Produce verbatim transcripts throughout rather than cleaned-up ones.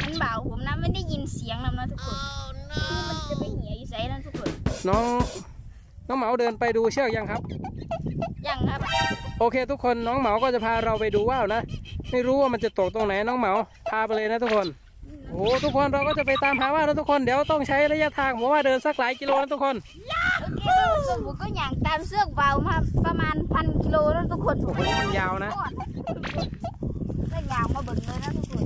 นเบาผมนะไม่ได้ยินเสียงนะทุกคนที่มันจะไปเหี่ยอยู่ไสนั่นทุกคนน้องน้องเหมาเดินไปดูเชือกยังครับยังครับโอเคทุกคนน้องเหมาก็จะพาเราไปดูว่าวนะไม่รู้ว่ามันจะตกตรงไหนน้องเหมาพาไปเลยนะทุกคนโอ้ทุกคนเราก็จะไปตามหาว่าวนะทุกคนเดี๋ยวต้องใช้ระยะทางผมว่าเดินสักหลายกิโลนะทุกคนโอเคทุกคนผมก็อย่างตามเชือกเบามาประมาณพันกิโลนะทุกคนโอ้โหมันยาวนะได้ยาวมาเบิ่งเลยนะทุกคน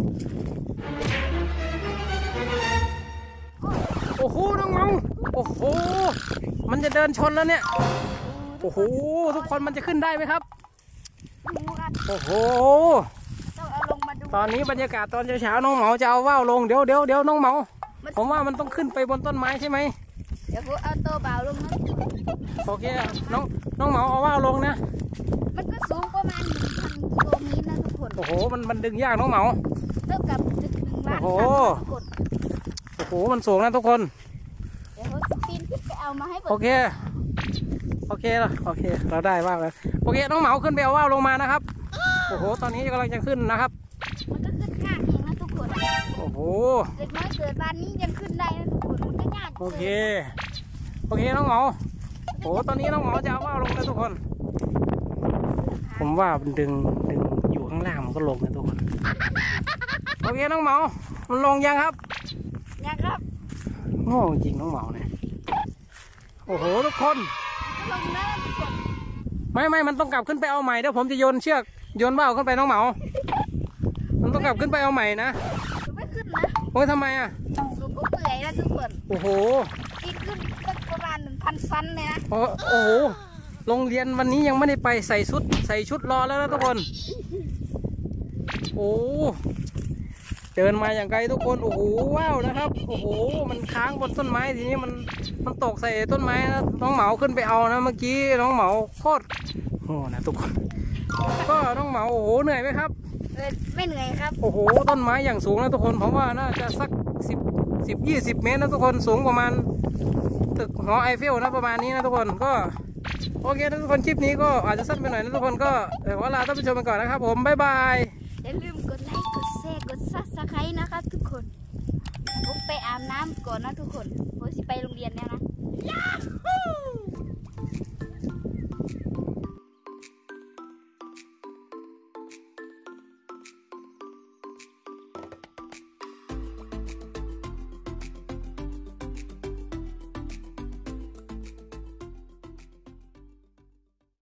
โอ้โหน้องเหมาโอ้โหมันจะเดินชนแล้วเนี่ยโอ้โหทุกคนมันจะขึ้นได้ไหมครับโอ้โหตอนนี้บรรยากาศตอนเช้าๆน้องเหมาจะเอาว่าวลงเดี๋ยวเดี๋ยวเดี๋ยวน้องเหมาผมว่ามันต้องขึ้นไปบนต้นไม้ใช่ไหมเดี๋ยวผมเอาตัวเบาลงนะโอเคน้องน้องเหมาเอาว่าวลงนะมันก็สูงประมาณหนึ่งพันกิโลเมตรนะทุกคนโอ้โหมันมันดึงยากน้องเหมาเท่ากับดึงหนึ่งล้านโอ้โหโอ้โหมันสูงนะทุกคนเดี๋ยวผมปีนขึ้นไปเอามาให้โอเคโอเคแล้วโอเคเราได้ว่าวแล้วโอเคน้องเหมาขึ้นไปเอาว่าวลงมานะครับโอ้โหตอนนี้กำลังจะขึ้นนะครับมันก็ขึ้นยากเองนะทุกคนโอ้โหเด็กน้อยเกิดบ้านนี้ยังขึ้นได้นะทุกคนมันก็ยากโอเคโอเคน้องเหมาโอ้ตอนนี้น้องเหมาจะเอาว่าวลงแล้วทุกคนผมว่ามันดึงดึงอยู่ข้างล่างมันก็ลงนะทุกคนโอเคน้องเหมามันลงยังครับยังครับโง่จริงน้องเหมาเนี่ยโอ้โหทุกคนลงแล้วทุกคนไม่ไม่มันต้องกลับขึ้นไปเอาใหม่เดี๋ยวผมจะโยนเชือกโยนว่าวขึ้นไปน้องเหมามันต้องกลับขึ้นไปเอาใหม่นะไม่ขึ้นนะโอ้ยทำไมอ่ะผมก็เปื่อยแล้วทุกคนโอ้โหอีกขึ้นสักประมาณหนึ่งพันฟันเลยนะโอ้โอ้โหโรงเรียนวันนี้ยังไม่ได้ไปใส่ชุดใส่ชุดรอแล้วนะทุกคนโอ้เดินมาอย่างไกลทุกคนโอ้โหว้าวนะครับโอ้โหมันค้างบนต้นไม้ทีนี้มันมันตกใส่ต้นไม้นะน้องเหมาขึ้นไปเอานะเมื่อกี้น้องเหมาโคตรโอ้นะทุกคนก็น้องเหมาโอ้โหเหนื่อยไหมครับเออไม่เหนื่อยครับโอ้โหต้นไม้อย่างสูงนะทุกคนผมว่าน่าจะสักสิบสิบยี่สิบเมตรนะทุกคนสูงประมาณตึกหอไอเฟลนะประมาณนี้นะทุกคนก็โอเคนะทุกคนคลิปนี้ก็อาจจะสั้นไปหน่อยนะทุกคนก็เดี๋ยวลาท่านผู้ชมไปก่อนนะครับผมบ๊ายบายอย่าลืมกดไลค์กดแชร์กดซับสไครต์นะครับทุกคนผมไปอาบน้ำก่อนนะทุกคนผมจะไปโรงเรียนแล้วนะ